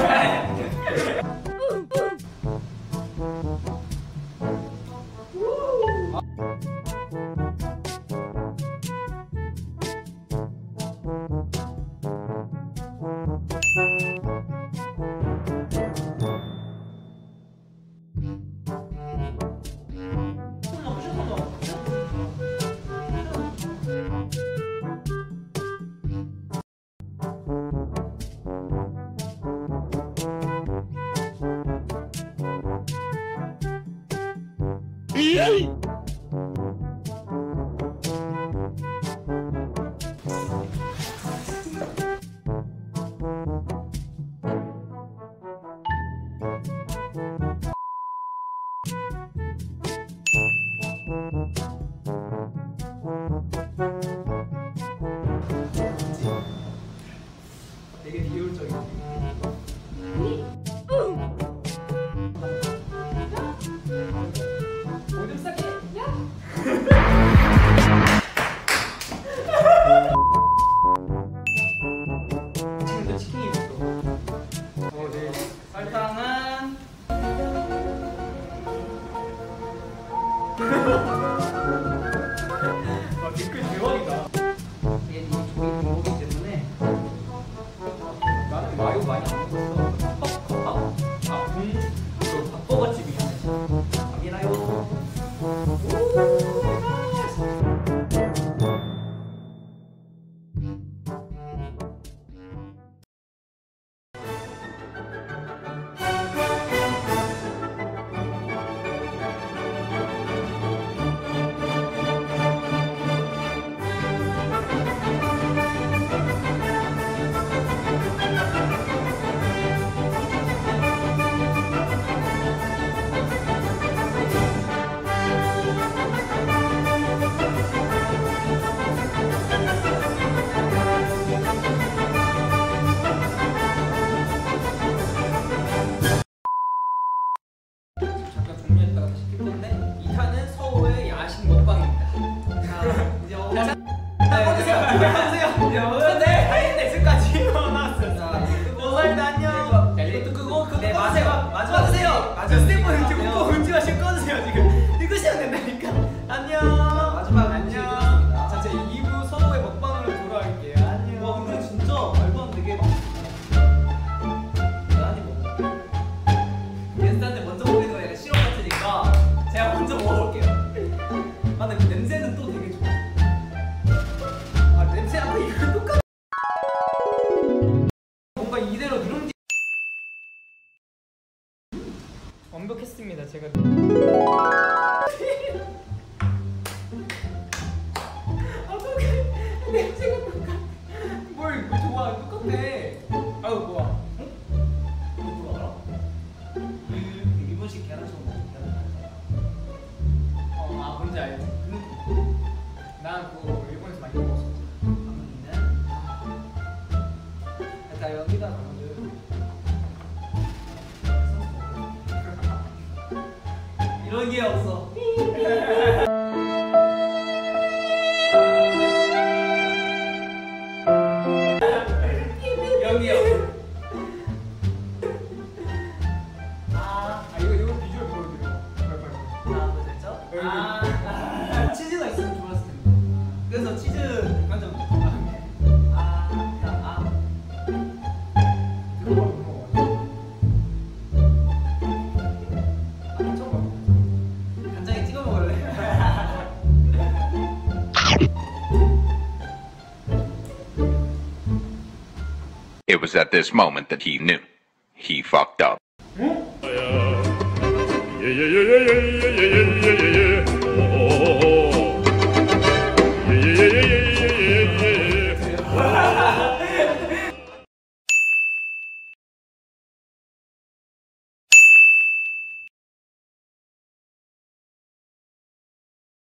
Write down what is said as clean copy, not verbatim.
되게 비효율적이지. 오줌 싸게. 지금도 치킨이 있어. 네. 설탕은 댓글 대박이다. 이게 이 조개 중복이기 때문에 나는 마요 많이 안 먹었어. 그 밥버거집 이름이지. 확인하요. 정리했다가 다시 킬 건데 2탄은 서호의 야식 먹방입니다. 이제 먹으세요. 이제 먹으면 돼. 하이넥스까지 나왔어. 오늘도 안녕. 이것도 끄고 네 마지막 드세요. 스태프 이렇게 웃고 은지 마시고 꺼주세요. 지금 읽으시면 된다니까. 안녕. 마지막 안녕. 자, 제 2부 서호의 먹방으로 돌아갈게요. 안녕. 와 근데 진짜 말도 안 되게 많이 먹어. 게스트한테 먼저 먹는 거 약간 시험 같으니까 제가 먼저 먹어볼게요. 아 근데 그 냄새는 또 되게 좋아. 아 냄새하고 이거 똑같아. 뭔가 이대로 누룽지 완벽했습니다. 제가 어떡해. 냄새가 똑같아. 뭘 좋아. 똑같아. 아유 뭐야. 누구 알아? 일본식 계란처럼 먹는 아 뭔지 알지? 난 그거 일본에서 많이 먹었어. 한국인은 다 여기다 넣어줘요. 이런 게 없어. 여기요. 이거 비주얼 보여드려. 빨리. 치즈가 있으면 좋았을 텐데. 그래서 치즈 완전 그거 못 먹어. 간장에 찍어 먹을래? It was at this moment that he knew. He fucked up. Yeah.